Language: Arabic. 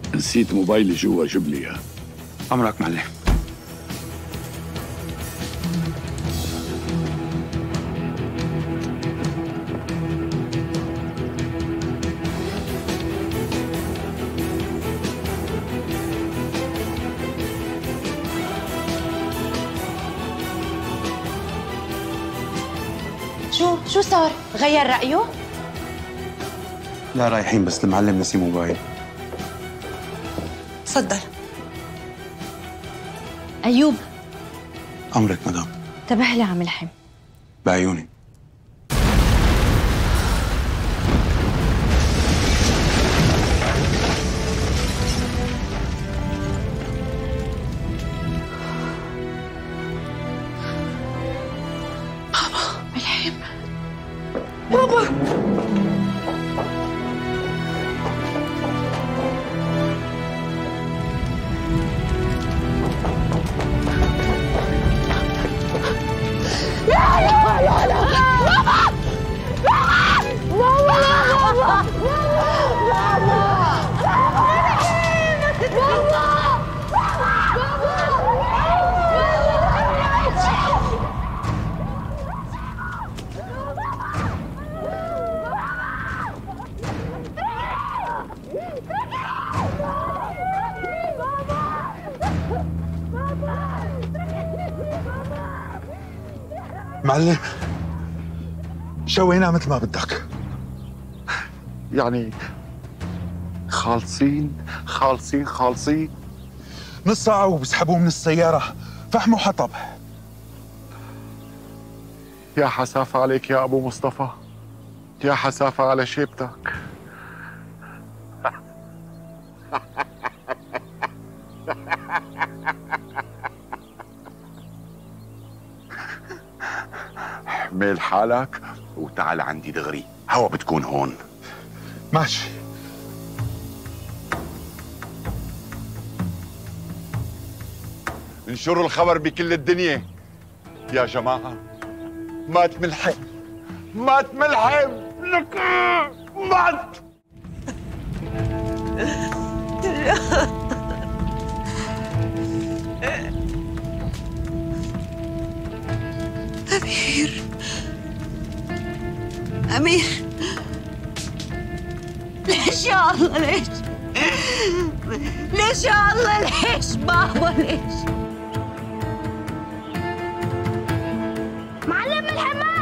نسيت موبايلي جوا، جيب لي اياه. أمرك معلم. شو صار؟ غير رأيه؟ لا رايحين، بس المعلم نسي موبايل. تفضل. أيوب، أمرك مدام. انتبه لي عم الحم. بعيوني. معلم، شوينا مثل ما بدك. يعني خالصين خالصين خالصين. نص ساعة وبسحبوه من السيارة، فحم وحطب. يا حسافة عليك يا أبو مصطفى، يا حسافة على شيبتك. احمل حالك وتعال عندي دغري، هوا بتكون هون. ماشي. انشروا الخبر بكل الدنيا يا جماعة، مات ملحم، مات ملحم، لك مات. أمير، أمير، ليش يا الله؟ ليش؟ ليش يا الله؟ ليش بابا؟ ليش؟ معلم الحمام